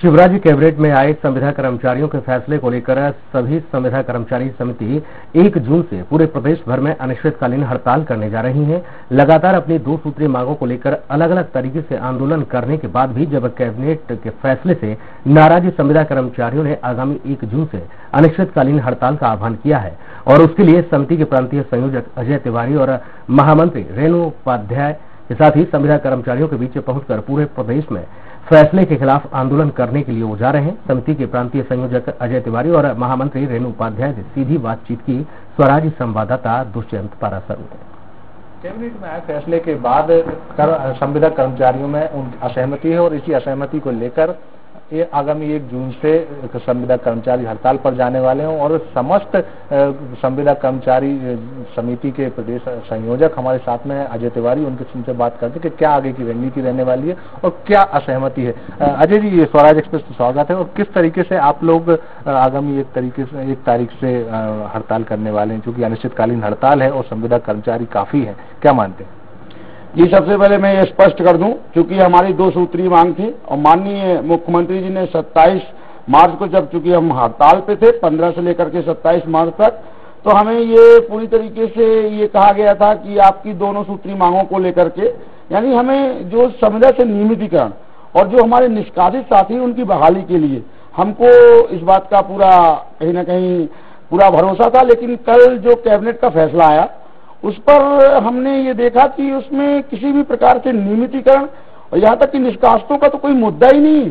Shivraj cabinet में आए संविदा कर्मचारियों के फैसले को लेकर सभी संविदा कर्मचारी समिति 1 जून से पूरे प्रदेश भर में अनिश्चितकालीन हड़ताल करने जा रही है। लगातार अपनी 2 सूत्रीय मांगों को लेकर अलग अलग तरीके से आंदोलन करने के बाद भी जब कैबिनेट के फैसले से नाराज संविदा कर्मचारियों ने आगामी 1 जून से अनिश्चितकालीन हड़ताल का आह्वान किया है और उसके लिए समिति के प्रांतीय संयोजक अजय तिवारी और महामंत्री रेणु उपाध्याय के साथ ही संविदा कर्मचारियों के बीच पहुंचकर पूरे प्रदेश में फैसले के खिलाफ आंदोलन करने के लिए वो जा रहे हैं। समिति के प्रांतीय संयोजक अजय तिवारी और महामंत्री रेणु उपाध्याय से सीधी बातचीत की स्वराज संवाददाता दुष्यंत पारासर ने। कैबिनेट में आए फैसले के बाद संविदा कर्मचारियों में असहमति है और इसी असहमति को लेकर ये आगामी 1 जून से संविदा कर्मचारी हड़ताल पर जाने वाले हैं और समस्त संविदा कर्मचारी समिति के प्रदेश संयोजक हमारे साथ में अजय तिवारी, उनसे बात करते कि क्या आगे की रणनीति रहने वाली है और क्या असहमति है। अजय जी, ये स्वराज एक्सप्रेस में स्वागत है और किस तरीके से आप लोग आगामी 1 तारीख से हड़ताल करने वाले हैं, क्योंकि अनिश्चितकालीन हड़ताल है और संविदा कर्मचारी काफी है, क्या मानते हैं? जी, सबसे पहले मैं ये स्पष्ट कर दूं, क्योंकि हमारी 2 सूत्रीय मांग थी और माननीय मुख्यमंत्री जी ने 27 मार्च को, जब चूंकि हम हड़ताल पे थे 15 से लेकर के 27 मार्च तक, तो हमें ये पूरी तरीके से ये कहा गया था कि आपकी दोनों सूत्रीय मांगों को लेकर के, यानी हमें जो संविदा से नियमितीकरण और जो हमारे निष्कासित साथी उनकी बहाली के लिए हमको इस बात का पूरा कहीं ना कहीं पूरा भरोसा था। लेकिन कल जो कैबिनेट का फैसला आया उस पर हमने ये देखा कि उसमें किसी भी प्रकार से नियमितीकरण और यहाँ तक कि निष्कासतों का तो कोई मुद्दा ही नहीं है।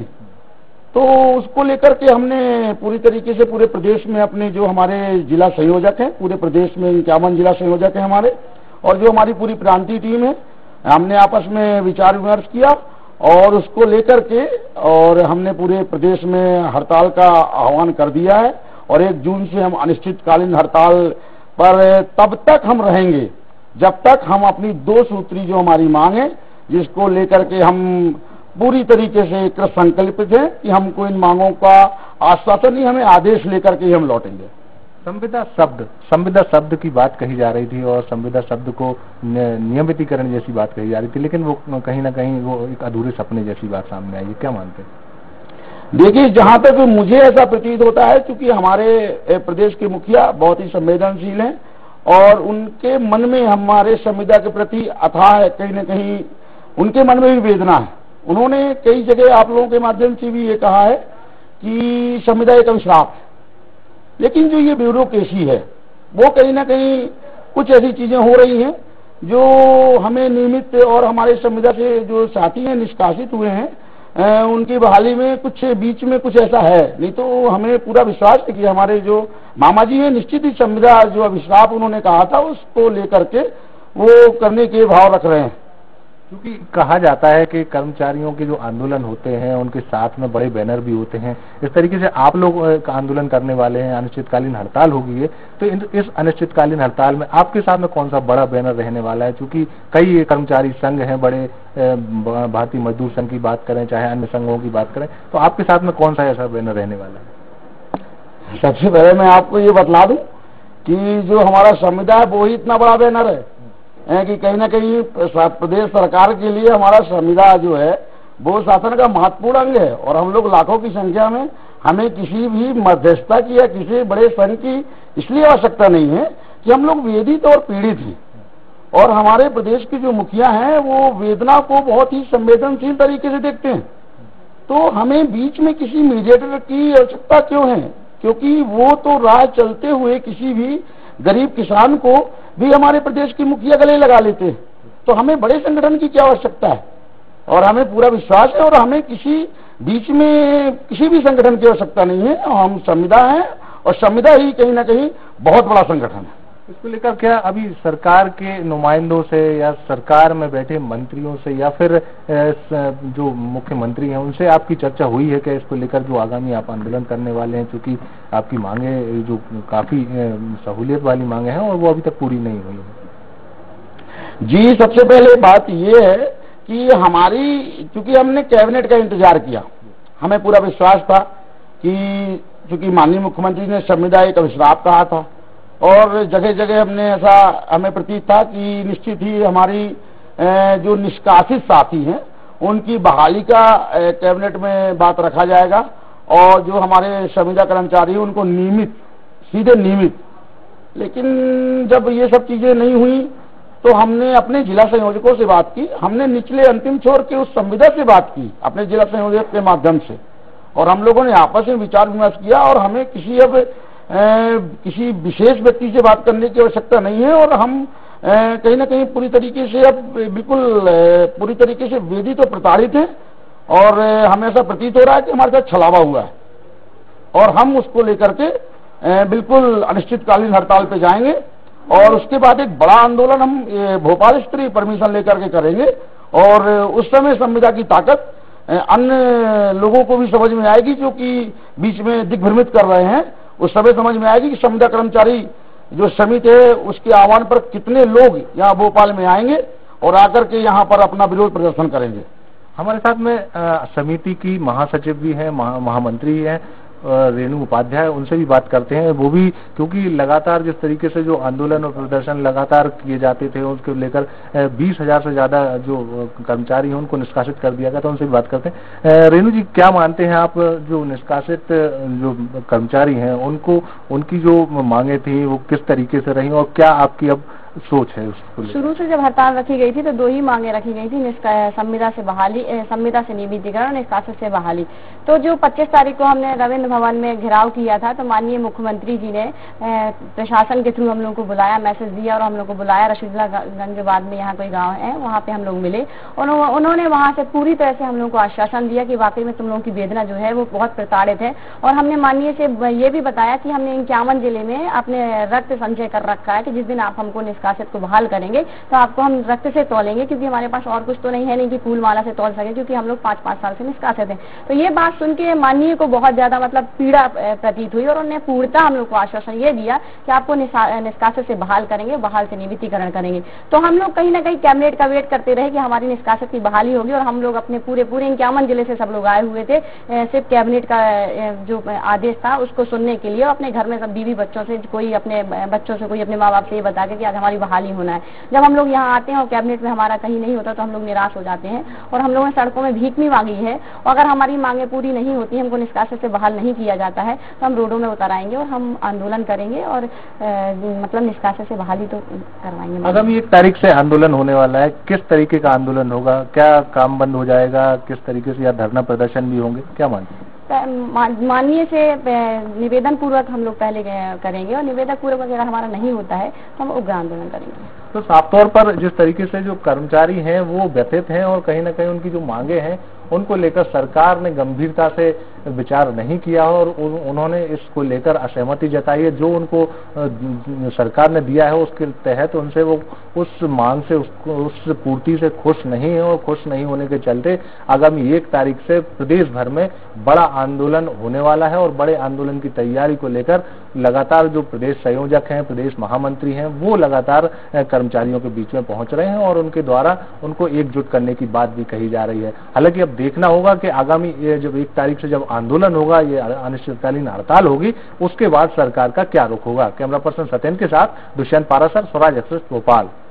तो उसको लेकर के हमने पूरी तरीके से पूरे प्रदेश में अपने जो हमारे जिला संयोजक हैं, पूरे प्रदेश में 51 जिला संयोजक हैं हमारे, और जो हमारी पूरी प्रांतीय टीम है, हमने आपस में विचार विमर्श किया और उसको लेकर के और हमने पूरे प्रदेश में हड़ताल का आह्वान कर दिया है और 1 जून से हम अनिश्चितकालीन हड़ताल पर तब तक हम रहेंगे जब तक हम अपनी 2 सूत्री जो हमारी मांग है, जिसको लेकर के हम पूरी तरीके से संकल्पित हैं कि हमको इन मांगों का आश्वासन ही, हमें आदेश लेकर के ही हम लौटेंगे। संविदा शब्द की बात कही जा रही थी और संविदा शब्द को नियमितीकरण जैसी बात कही जा रही थी, लेकिन वो कहीं ना कहीं वो एक अधूरे सपने जैसी बात सामने आई है, क्या मानते हैं? देखिए, जहां तक मुझे ऐसा प्रतीत होता है, क्योंकि हमारे प्रदेश के मुखिया बहुत ही संवेदनशील हैं और उनके मन में हमारे संविदा के प्रति अथाह कहीं न कहीं उनके मन में भी वेदना है। उन्होंने कई जगह आप लोगों के माध्यम से भी ये कहा है कि संविदा एक अभिशाप है, लेकिन जो ये ब्यूरोक्रेसी है वो कहीं ना कहीं कुछ ऐसी चीजें हो रही हैं जो हमें नियमित और हमारे संविदा से जो साथी हैं निष्कासित हुए हैं उनकी बहाली में कुछ बीच में कुछ ऐसा है। नहीं तो हमें पूरा विश्वास है कि हमारे जो मामा जी हैं निश्चित ही संविदा जो अभिशाप उन्होंने कहा था उसको लेकर के वो करने के भाव रख रहे हैं। क्योंकि कहा जाता है कि कर्मचारियों के जो आंदोलन होते हैं उनके साथ में बड़े बैनर भी होते हैं, इस तरीके से आप लोग आंदोलन करने वाले हैं, अनिश्चितकालीन हड़ताल होगी है, तो इस अनिश्चितकालीन हड़ताल में आपके साथ में कौन सा बड़ा बैनर रहने वाला है? क्योंकि कई कर्मचारी संघ हैं, बड़े भारतीय मजदूर संघ की बात करें चाहे अन्य संघों की बात करें, तो आपके साथ में कौन सा ऐसा बैनर रहने वाला है? सबसे पहले मैं आपको ये बतला दूं कि जो हमारा संविदा है वो ही इतना बड़ा बैनर है कि कहीं ना कहीं प्रदेश सरकार के लिए हमारा संविदा जो है वो शासन का महत्वपूर्ण अंग है और हम लोग लाखों की संख्या में, हमें किसी भी मध्यस्थता की या किसी बड़े संघ की इसलिए आवश्यकता नहीं है कि हम लोग वेदित और पीड़ित हैं और हमारे प्रदेश के जो मुखिया हैं वो वेदना को बहुत ही संवेदनशील तरीके से देखते हैं। तो हमें बीच में किसी मीडिएटर की आवश्यकता क्यों है? क्योंकि वो तो राह चलते हुए किसी भी गरीब किसान को भी हमारे प्रदेश की मुखिया गले लगा लेते हैं, तो हमें बड़े संगठन की क्या आवश्यकता है? और हमें पूरा विश्वास है और हमें किसी बीच में किसी भी संगठन की आवश्यकता नहीं है। हम संविदा हैं और संविदा ही कहीं ना कहीं बहुत बड़ा संगठन है। इसको लेकर क्या अभी सरकार के नुमाइंदों से या सरकार में बैठे मंत्रियों से या फिर जो मुख्यमंत्री हैं उनसे आपकी चर्चा हुई है क्या इसको लेकर, जो आगामी आप आंदोलन करने वाले हैं? क्योंकि आपकी मांगे जो काफी सहूलियत वाली मांगे हैं और वो अभी तक पूरी नहीं हुई है। जी, सबसे पहले बात ये है कि हमारी, क्योंकि हमने कैबिनेट का इंतजार किया, हमें पूरा विश्वास था कि चूंकि माननीय मुख्यमंत्री ने संविदा एक अभिशाप कहा था और जगह जगह हमने ऐसा हमें प्रतीत था कि निश्चित ही हमारी जो निष्कासित साथी हैं उनकी बहाली का कैबिनेट में बात रखा जाएगा और जो हमारे संविदा कर्मचारी उनको नियमित, सीधे नियमित। लेकिन जब ये सब चीजें नहीं हुई तो हमने अपने जिला संयोजकों से बात की, हमने निचले अंतिम छोर के उस संविदा से बात की अपने जिला संयोजक के माध्यम से, और हम लोगों ने आपस में विचार विमर्श किया और हमें किसी विशेष व्यक्ति से बात करने की आवश्यकता नहीं है। और हम कहीं ना कहीं पूरी तरीके से अब बिल्कुल पूरी तरीके से वेदित और प्रताड़ित हैं और हमें ऐसा प्रतीत हो रहा है कि हमारे साथ छलावा हुआ है और हम उसको लेकर के बिल्कुल अनिश्चितकालीन हड़ताल पे जाएंगे और उसके बाद एक बड़ा आंदोलन हम भोपाल स्तरीय परमिशन लेकर के करेंगे। और उस समय संविदा की ताकत अन्य लोगों को भी समझ में आएगी जो कि बीच में दिग्भ्रमित कर रहे हैं। उस समय समझ में आएगी कि संविदा कर्मचारी जो समिति है उसके आह्वान पर कितने लोग यहाँ भोपाल में आएंगे और आकर के यहाँ पर अपना विरोध प्रदर्शन करेंगे। हमारे साथ में समिति की महासचिव भी हैं, महामंत्री हैं, रेणु उपाध्याय, उनसे भी बात करते हैं। वो भी क्योंकि लगातार जिस तरीके से जो आंदोलन और प्रदर्शन लगातार किए जाते थे उसको लेकर 20,000 से ज्यादा जो कर्मचारी हैं उनको निष्कासित कर दिया गया था, उनसे भी बात करते हैं। रेणु जी, क्या मानते हैं आप, जो निष्कासित जो कर्मचारी हैं उनको, उनकी जो मांगे थी वो किस तरीके से रही और क्या आपकी अब सोच है उसको? शुरू से जब हड़ताल रखी गई थी तो दो ही मांगे रखी गई थी, संविदा से बहाली, संविदा से नियमितीकरण और निष्कासित से बहाली। तो जो 25 तारीख को हमने रविंद्र भवन में घेराव किया था तो माननीय मुख्यमंत्री जी ने प्रशासन के थ्रू हम लोग को बुलाया, मैसेज दिया और हम लोग को बुलाया रशीदुल्लागंज के बाद में यहाँ कोई गाँव है वहाँ पे हम लोग मिले और उन्होंने वहाँ से पूरी तरह से हम लोग को आश्वासन दिया कि वाकई में तुम लोगों की वेदना जो है वो बहुत प्रताड़ित है। और हमने माननीय से ये भी बताया कि हमने 51 जिले में अपने रक्त संचय कर रखा है कि जिस दिन आप हमको निष्कासित को बहाल करेंगे तो आपको हम रक्त से तौलेंगे, क्योंकि हमारे पास और कुछ तो नहीं है नहीं कि फूल माला से तौल सके, क्योंकि हम लोग 5-5 साल से निष्कासित हैं। तो ये बात सुन के माननीय को बहुत ज्यादा मतलब पीड़ा प्रतीत हुई और उन्होंने पूर्णतः हम लोग को आश्वासन ये दिया कि आपको निष्कासित से बहाल करेंगे, बहाल से नियमितीकरण करेंगे। तो हम लोग कहीं ना कहीं कैबिनेट का वेट करते रहे कि हमारी निष्कासित की बहाली होगी और हम लोग अपने पूरे 51 जिले से सब लोग आए हुए थे सिर्फ कैबिनेट का जो आदेश था उसको सुनने के लिए। अपने घर में सब बीवी बच्चों से, कोई अपने बच्चों से, कोई अपने माँ बाप से ये बता के कि आज हमारी बहाली होना है। जब हम लोग यहाँ आते हैं और कैबिनेट में हमारा कहीं नहीं होता तो हम लोग निराश हो जाते हैं और हम लोगों ने सड़कों में भीख भी मांगी है और अगर हमारी मांगे पूरी नहीं होती, हमको निष्कासित से बहाल नहीं किया जाता है तो हम रोडों में उतर आएंगे और हम आंदोलन करेंगे और मतलब निष्कासित से बहाली तो करवाएंगे। आगामी 1 तारीख से आंदोलन होने वाला है, किस तरीके का आंदोलन होगा? क्या काम बंद हो जाएगा? किस तरीके से या धरना प्रदर्शन भी होंगे? क्या मानते हैं? माननीय से निवेदन पूर्वक हम लोग पहले करेंगे और निवेदन पूर्वक अगर हमारा नहीं होता है तो हम उग्र आंदोलन करेंगे। तो साफ तौर पर जिस तरीके से जो कर्मचारी हैं वो व्यथित हैं और कहीं ना कहीं उनकी जो मांगे हैं उनको लेकर सरकार ने गंभीरता से विचार नहीं किया और उन्होंने इसको लेकर असहमति जताई है। जो उनको सरकार ने दिया है उसके तहत उनसे वो उस मांग से उस पूर्ति से खुश नहीं है और खुश नहीं होने के चलते आगामी 1 तारीख से प्रदेश भर में बड़ा आंदोलन होने वाला है और बड़े आंदोलन की तैयारी को लेकर लगातार जो प्रदेश संयोजक हैं, प्रदेश महामंत्री हैं, वो लगातार कर्मचारियों के बीच में पहुंच रहे हैं और उनके द्वारा उनको एकजुट करने की बात भी कही जा रही है। हालांकि अब देखना होगा कि आगामी जब 1 तारीख से जब आंदोलन होगा, ये अनिश्चितकालीन हड़ताल होगी, उसके बाद सरकार का क्या रुख होगा। कैमरा पर्सन सत्येंद्र के साथ दुष्यंत पारासर, स्वराज एक्सप्रेस, भोपाल।